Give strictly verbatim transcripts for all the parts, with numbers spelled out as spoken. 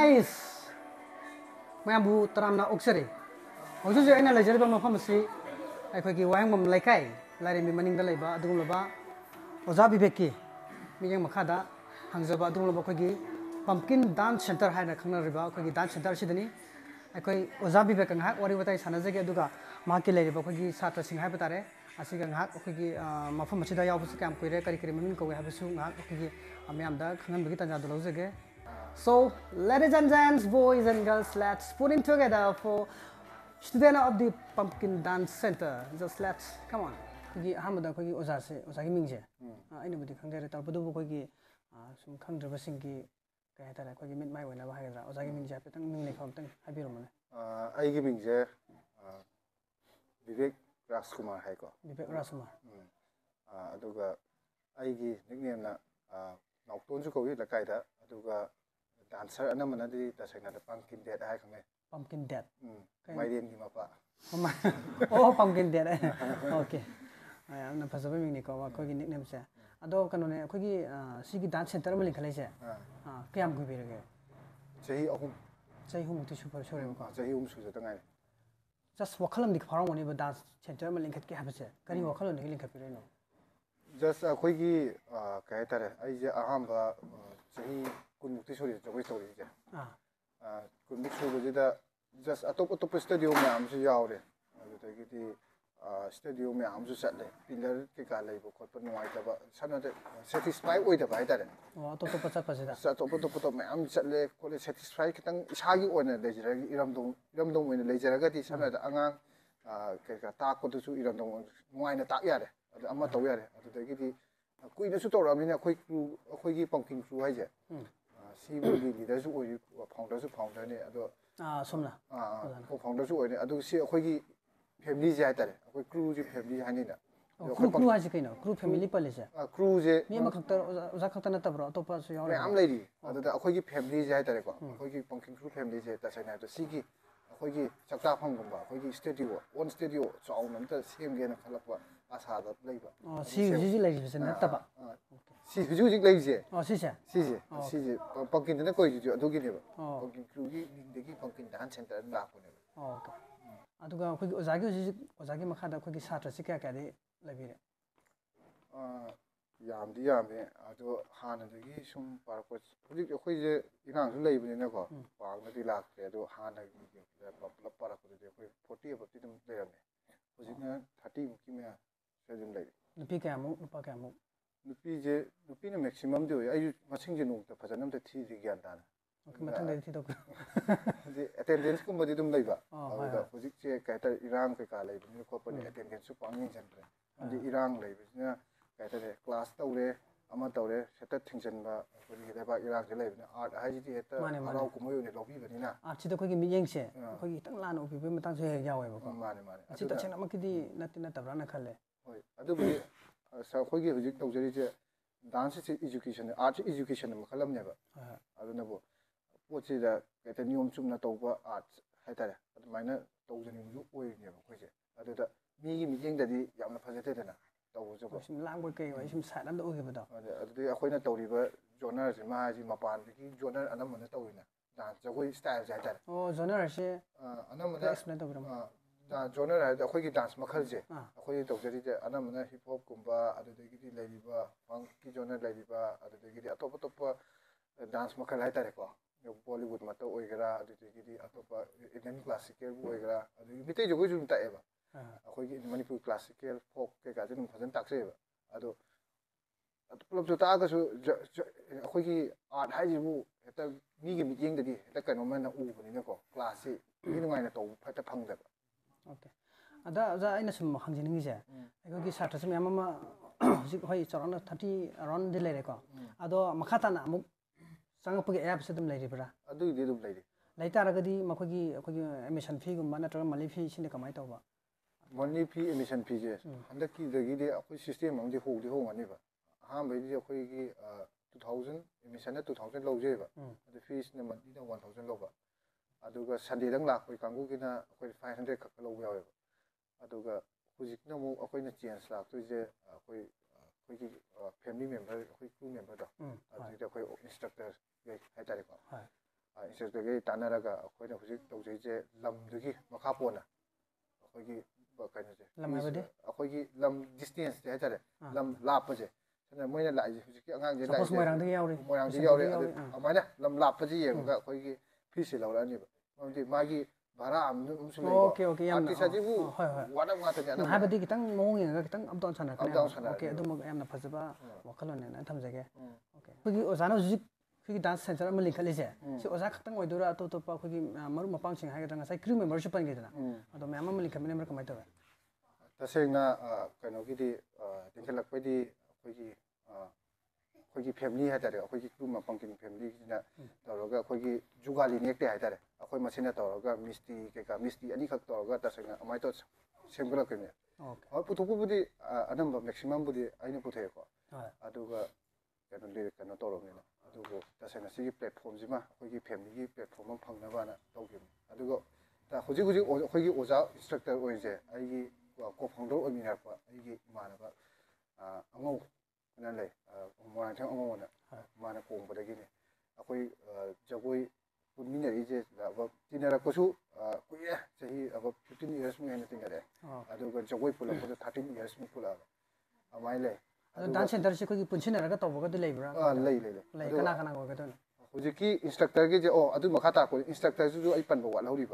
guys, mayambu taramna oksere. Ojo jo ena lejari ba mafam si ai khoi ki wayang mam laikai lari mi maning da laiba adung loba oza bibeki mi yang makhada hangjaba adung loba khoi ki pumpkin dance center haina khangna riba khoi ki dance center sidani ai khoi oza bibek ngak wari watai sanajage aduga ma ki laiba khoi ki satra sing haiba tare asiga ngak khoi ki mafam sida yaw busu kam koire kari kari mamin ko habu su ngak khoi ki amyam da khangan bagi tanja dolojage. So, ladies and gents, boys and girls, let's put in together for student of the Pumpkin Dance Center. Just let's come on. Kiki Hamada Kogi Ozase, Ozaki Mingje. I know the Kangere Tabudu Kogi, some Kandra Sinki, Kayatara Kogi made my way never higher. Ozaki Mingja, but I'm fountain. Happy Roman. I give Mingje Vivek Raskumar Haiko. Vivek Raskumar. Aduga Aigi, nickname now don't you go with the Kaida, Aduga. Dancer and I'm another that's another pumpkin dead. I can pumpkin dead. My name is Oh, pumpkin dead. Okay. I am not possible Nico, Kogi nickname. A dog can only Kogi Sigi dance and thermally collision. Piam could be again. Say home. Say home to super sure. Say home to the night. Just walk on the car when you dance, thermal link at Capita. Can you walk on the link capirino? Just a quickie, Kaitare. I am Kun mukti sorry jogi story je ah kun mukti sorry je just atop atop stadium me am se yaure adu te ki stadium me am su chatle pillar ke ka lai bo khot pa nuai ta ba sana de satisfy oi da bai ta re oh atop atop chat pa se da atop atop atop me am chatle ko le satisfy kitang isa gi ona le jira iram dong iram dong me le jira ga ti sana da angang ke ka ta ko tu su iram dong nuai na ta ya re adu amma taw ya re adu te ki kui na su to ra mi na khoi crew khoi gi pumpkin crew hai je C V leader su oi founder su founder ne ado ah somna ah founder su oi ne ado si akhoi gi family je haitare akhoi crew ji family hani na crew crew haji kaino crew family pale je ah crew je mi ma khakta oza khakta na tabro atopa su yaure am lady ado da akhoi gi family je haitare ko akhoi gi pumpkin crew family je ta saina to si gi akhoi gi chakta pham gum ba akhoi gi studio one studio chaw nam ta sem ge na khalakwa asa da leiba oh si ji ji lai je na taba Si hujung jik lagi je. Oh si je. Si je. Si je. Pumpkin tu nak kau itu juga ni ba. Pumpkin crew ni degi pumpkin dance center nak aku ni. Oh okay. Aduga kau ozagi ozi ozagi makhada kau satra si kaya kaya lagi ni. Ah, yam di yam ni. Ado hana degi sum para kau. Kau kau je inang tu lagi ni nak kau. Pang nanti lak. Ado hana ni lap para kau tu kau forty apa tu tu lagi ni. Kau je thirty mungkin ni sejam lagi. Nupi kaya mu, nupa kaya mu. Nupi je, nupi ni maximum tu. Ayu masing je nung. Tapi jangan tu ti di gian tan. Okay, matang dari ti tu. Jadi attendance ko madi dum laiba. Ada project je kaya ter Irang ke kala ibu ni ko pun attendance su pangin center. Jadi Irang laiba. Jadi kaya ter class tahu le, amat tahu le. Setet tinggal ba, pun kita ba Irang je laiba. Art hari jadi itu kalau kumui ni lobby bani na. Art itu kau ki minyak se, kau ki tang lana upi be matang se jauh eba. Mana mana. Cita cina mak di nanti nanti berana kale. Aduh beri. So kau ki project tahu jadi je dance education, art education macam mana ni ba. Aduh nabo. What's it that the new chum na toba art haitare at mana thousand you oi ne ba khoje adu da mi mi jing da di yamna phajate da na taw jo ko sim lang kai wa sim sa dan da oi ba da adu di akhoi na tawri ba journal ji ma ji mapan di journal anam na tawina da jagoi style ja haitare oh journal se anam na explain da bram da journal ha da akhoi ki dance makhal je akhoi taw jari je anam na hip hop kumba adu de gi lai ba funk ki journal lai ba adu de gi atop atop dance makhal haitare ko Bollywood mata oigara adu tegi atopa Indian classical oigara adu mitai jogo jum ta eba akhoi gi Manipur classical folk ke ga jum phajan takse eba adu atu plop jo ta ga su akhoi gi art hai jibu eta mi gi miting da di eta kano man na u bani ne ko class si ni ngai na to phata phang da okay ada za aina sum hangjin ngi je akhoi gi satra sum yamama hojik hoi charana thirty around de le re ko ado makhata na amuk Sangat pergi app sedem lagi berah. Aduh dia dum lagi. Lagi tak ada di mak pergi pergi emission fee gum mana terus monthly fee sini kamai tahu ba. Monthly fee emission fee je. Anda ki lagi dia aku sistem mang dia hold dia hold ani ba. Ham bayi dia aku ki two thousand emission na two thousand lau je ba. Ada fees na monthly na one thousand lau ba. Aduh ga Sunday dang lak aku kanggu kena aku five hundred kak lau ya ba. Aduh ga hujik na mu aku na change lak tu je aku aku ki family member aku crew member dah. Aduh dia aku instructor hai tare ko instructor tanaraga akhoi hujik tawjai lamdagi makha pona akhoi kaino lam habadi akhoi lam distance je hatare lam lap je sana moina lai hujik angang je lai suppose moirang de yauri moirang je yauri amaina lam lap je yenga akhoi fi se lawrani ba amdi magi bara am umsu lei okay okay yam artist ajibu wana ngata jana habadi kitang mong yenga kitang amton sana okay adum yamna phajaba wakhalone na thamjage okay khigi ozana hujik khigi dance center am linkali je si oza khatang oidora to to pa khigi maru mapang sing haga danga sai crew membership pan gedana ado myam am linkam member kamai tawa tasengna kaino gidi tingkalak pedi khigi khigi family hatare khigi crew mapang king family gina tawroga khigi jugali nekte hatare akhoi masina tawroga misti keka misti ani khak tawroga tasengna amai to semgala kene okay putuku budi anamba maximum budi aina puthe ko aduga kaino le kaino tawromena adugo tasengna sigi platform jima khigi family gi platform am phangna bana tawgim adugo ta huji huji khigi oza instructor oije aigi ko founder omina ko aigi manaba angau nan lei moang thang angau na mana kong badagi ne akhoi jagoi punmina ije ba tinara kosu kuye sahi aba fifteen years mu hena tingare aduga jagoi pula ko thirteen years mu pula amai lei dance center se khoi punchina raga tawbaga de leibra ah lei lei lei kana kana ko gadon hujiki instructor ge je o adu makha ta ko instructor ju ai pan ba wa lauri ba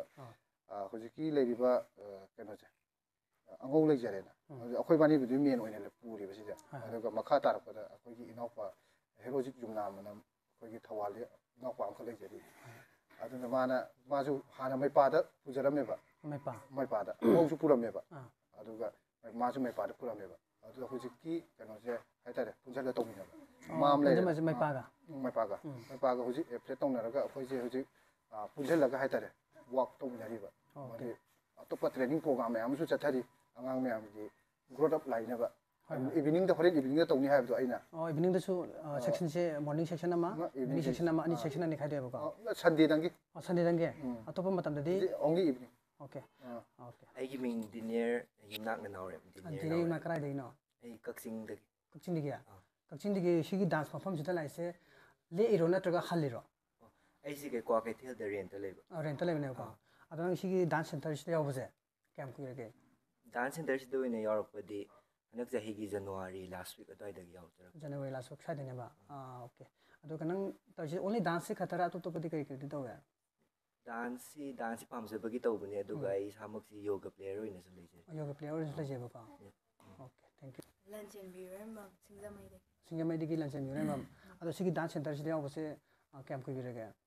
hujiki leiriba keno je angau lei jare na akhoi bani bu men oina le puri ba sida aduga makha tar ko da akhoi gi inokpa heroic jumna manam akhoi gi thawale inokpa am khalai jari aduna mana maju hana mai pa da pujarame ba mai pa mai pa da angau ju purame ba aduga maju mai pa da purame ba aduga hujiki keno je haitare punjala tongina mam le mai pa ga mai pa ga mai pa ga huji plate tongna raga akhoi je huji punjala ga haitare walk tongna ba mari atopa training program me amsu chathari angang me amgi growth up line ba evening da hore evening da tongni haibdo aina oh evening da su section se morning section ama evening section ama ani section ani khaide ba ko sunday dangi oh sunday dangi atopa matam da di only evening okay okay ai gi ming dinner yunak na naure dinner dinner na krai de no ai kaksing da kaksing de ya kaksing de shi gi dance perform jita lai se le iro na traga haliro ai si ke kwa ke thil da rent le ba rent le ne ko adang shi gi dance center shi yaw bose kam ku ge dance center shi do ne york pa di anak jahi gi january last week adai da yaw tara january last week side ne ba ah okay ado kanang ta shi only dance khatara to to padi kai kai do ya dance si dance pam se bagi to bune aduga ai samak si yoga player oi na su leje yoga player oi su leje ba ko okay thank you Lanchen biren mam singamai de singamai de gi lanchen biren mam ado shi gi dance center shi yaw bose kam ku bi re ga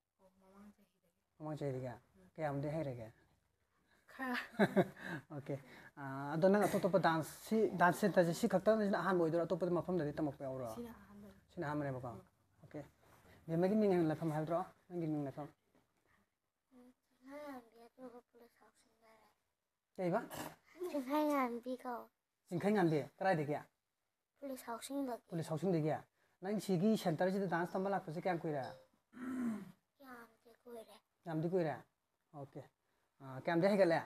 mamang chai de ga kayam de hai re ga okay ado nang to to dance si dance center si khakta na han moi do to pa mafam da tamak pa awra sina ham re ba ko okay me magi ning la pham ha dro nang gi ning la pham cái ba Trình khai ngàn bi cầu trình khai ngàn bi cái này kìa police housing được police housing được kìa nang chỉ cái center chỉ dance tamba lạc phải cái quay ra làm thì quên đấy làm đi quay ra okay à cái đấy hay cái lẽ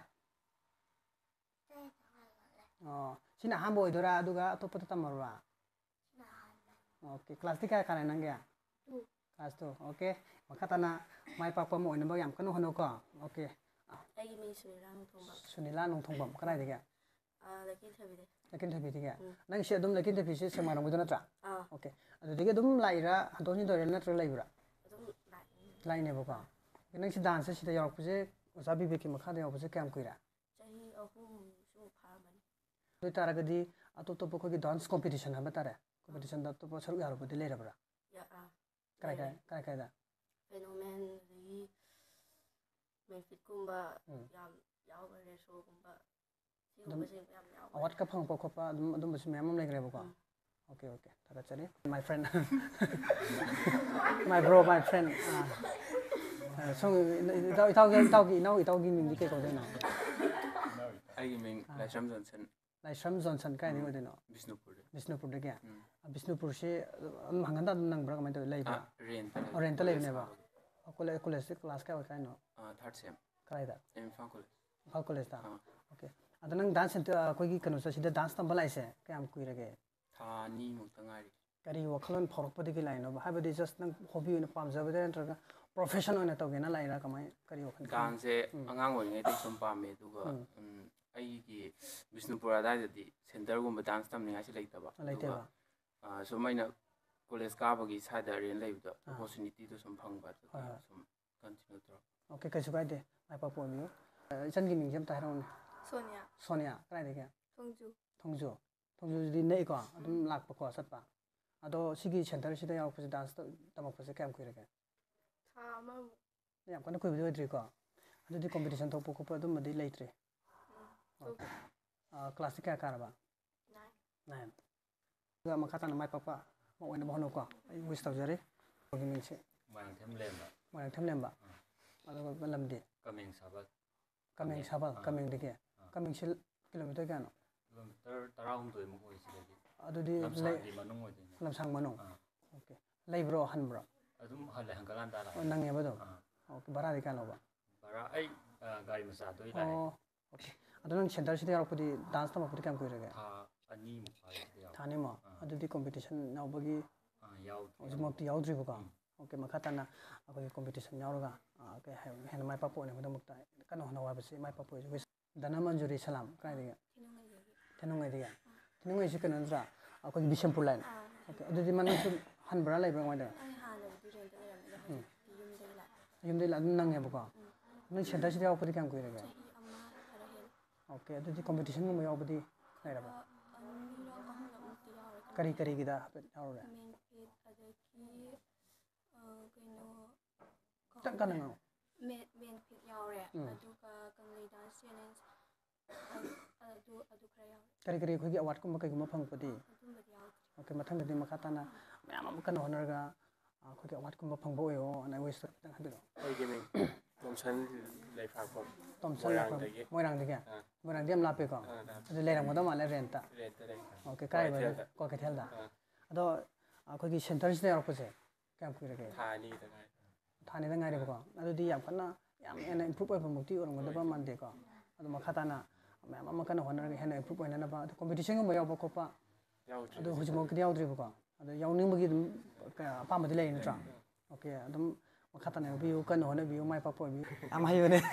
oh xin là ham boy đó ra đâu cả tôi bắt tamba ra okay class thì cái cái này nang kìa class two okay makata na mai papa mo ina ba yam kanu hono ko okay ai gi mi sunila nong thongbam sunila nong thongbam cái này kìa à lakin thabi de lakin thabi de kìa nang shi adum lakin thabi shi semang rong na tra à okay adu de adum lai ra hadon ni do re na tra lai bra adum lai lai ne ba ko nang shi dance shi da yak puje osa bi be ki makha de yak puje kam kuira chahi ahum su pha mani doi tara gadi ato to ko gi dance competition ha batare competition da to po saru yar ko de le ra bra ya a kai kai kai kai da phenomenon ri menfit kumba yam yaw ba re so kumba si kumba se yam yaw awat ka phang po ko pa adum adum bas memam lai gre ba ko okay okay thara chari my friend my bro my friend ah so tao tao tao gi nau tao gi min di ke ko de na ai gi min Laishram Johnson Laishram Johnson kai ni ko de no Bisnupur Bisnupur de kya Bisnupur se mangan da nang bra ka mai to lai ba rent rent lai ne ba college college class ka kai no third sem kai da em fa college fa college da okay adanang dance center ko gi kanu sa sida dance tam balai se kayam kuira ge tha ni mu tangari kari wakhalon phorok padi gi line ba habadi just nang hobby na pam jaba de ntra profession oina tawgena laira kamai kari wakhan dance angang oingai dai sum pame duga aigi Bisnupura daidadi center gumba dance tamningai si leitaba leitaba sum aina college kabagi side aren leibda opportunity to sum phangba sum continue to okay kai sukai de ai pa pomiyo ichan gi mingjam ta haron Sonia Sonia krai de ga Thongju Thongju Thongju di nei ko adum lak pa ko satpa ado sigi center sida yaw pasi dance tamak pasi kam kuirega tha ma yam kana kuibdi odri ko adu di competition thok poko pa adum madi leitre okay ah classic ka karaba nine nine ga makata na mai papa mo wena bono ko ai wish tawjare gi minche mang them lemba mang them lemba ado ko lamdi coming sabal coming sabal coming dige coming sil kilometer kano kilometer tarahum to mo ko isigi adu di lamsang di manung odi lamsang manung okay leibro hanbro adum hale hangalan dala nang yabado okay bara di kano ba bara ai gari masa do ila oh okay adu nang center sida yakudi dance tam akudi kam kuirega tha ani mu pa ya thane ma adu di competition naw bagi yaw ojmo ti yaudri buka okay makata na akoi competition nyawraga okay hen mai papo ne modamukta kano hana wabasi mai papo is dana manjuri salam kai diga thenungai diga thenungai si kana dra akoi bishampur line okay adu di manu su han bra lai bra wada ai ha lo di ren de ram da yum de la yum de la nang ya buka nang center sida yakudi kam kuirega hi amma hara hel okay adu di competition mo yawbadi lai raba ani ro ahum la mutti yaw kari kari gida yawra main pit adaki kaino tak kana ngau main main pit yaw re aduga kanglei dance challenge adu adu khra yaw kari kari khogi award ko makai guma phang padi adum ba yaw okay mathang dadi makata na mayam am kana honarga khogi award ko phang bo yo na wish tang habiro ai gi ming tomsan lai phak ko tom sa moirang dige moirang diam lape ko adu leirang moda mala renta renta re okay kai ba ko ka thelda ado khogi center sida yor pose kam kuirege thani da ngai thani da ngai re ko adu di yam kana yam ena improve oiba mukti or ngoda ba mande ko adu makata na mayam am kana honarga hena improve oina na ba competition go yaw ba ko pa adu hujmo ki yaw dri ko adu yawning bagi pa ma di lai ntra okay adum makata na biu kana hona biu mai pa po bi am hayo ne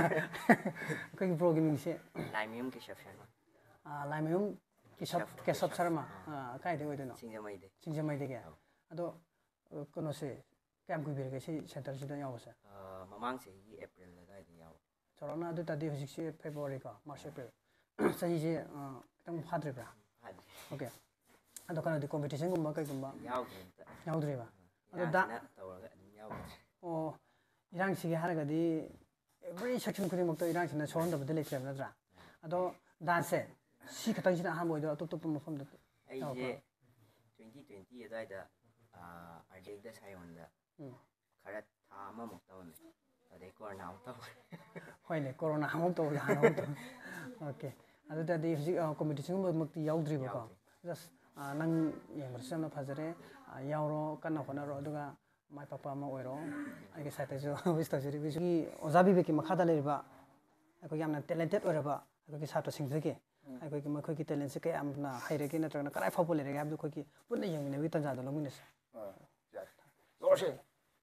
ko gi programming se Laimium ke chef sharma ah laimium ki sab ke sab sharma kai de oideno singamai de singjamai de ga ado kono se kam ku bi ge se center sida yaw sa mamang se yi April la dai de yaw chorona adu tadi hojik se February ka March April sahi je tang phadre ba okay ado kana di competition gumba kai gumba yaw yaw dre ba ado da yaw oh irang sige haraga di every section khuding mokto irang sina chon da badle chem na dra ado dance si khatang sina ha moi do top top mafam da ai je twenty twenty dai da arjek da sai on da khara tha ma mok ta on ade ko na ta hoi ne corona hamok to la no to okay ado da di hojik competition mo mokti yaw dri ba ko just nang yeng mar sam na phajare yawro kana hona ro aduga mai papa ma oiro ai ke sate jo wish ta jeri wish ki ojabi be ki makhada le ba ai ko yamna talented ora ba ai ko ki sato sing jege ai ko ki ma ko ki talent se ke amna haire ki na tra karai fa bole re ga ko ki punna yeng ne wi tan ja do lo minis ah ya loshe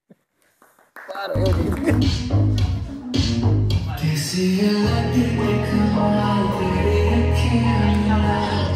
paro yo This is a